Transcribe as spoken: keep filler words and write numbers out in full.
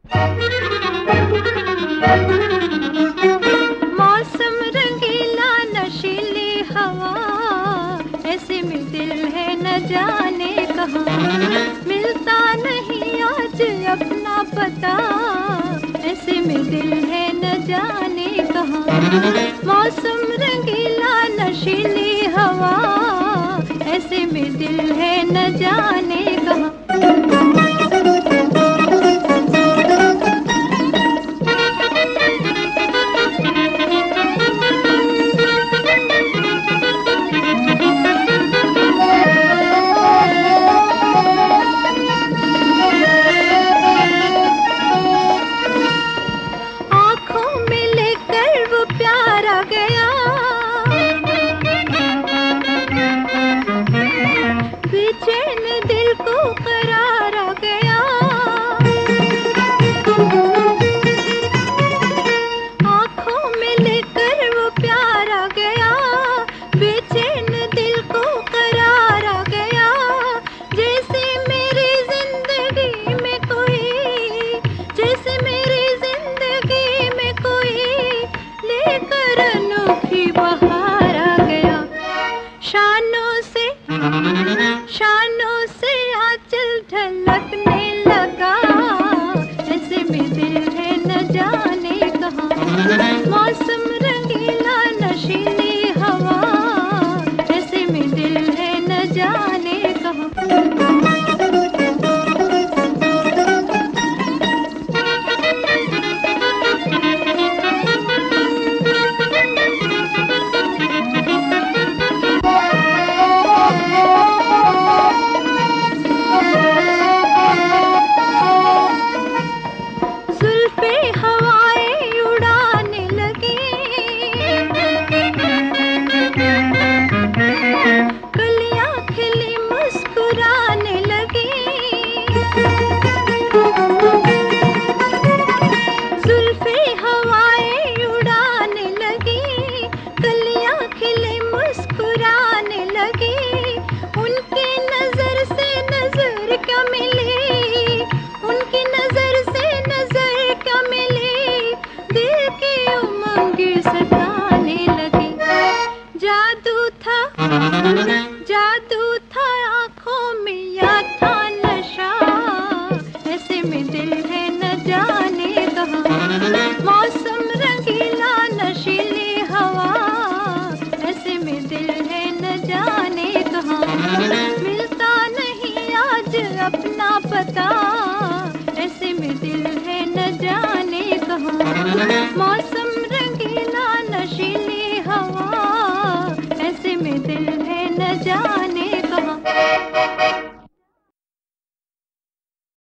मौसम रंगीला नशीली हवा, ऐसे में दिल है न जाने कहाँ। मिलता नहीं आज अपना पता, ऐसे में दिल है न जाने कहाँ। मौसम रंगीला नशीली हवा, ऐसे में दिल है न जाने कहाँ। बेचैन दिल को करार आ गया, आँखों में लेकर वो प्यार आ गया। बेचैन दिल को करार आ गया, जैसे मेरी जिंदगी में कोई, जैसे मेरी जिंदगी में कोई लेकर अनोखी बहार आ गया। शानों से शानों से आंचल ढलकने लगा, ऐसे में दिल है न जाने कहाँ। मौसम रंगीला नशीली हवा, ऐसे में दिल है न जाने कहाँ। जादू था आँखों में या था नशा, ऐसे में दिल है न जाने कहाँ। मौसम रंगीला नशीली हवा, ऐसे में दिल है न जाने कहाँ। मिलता नहीं आज अपना पता,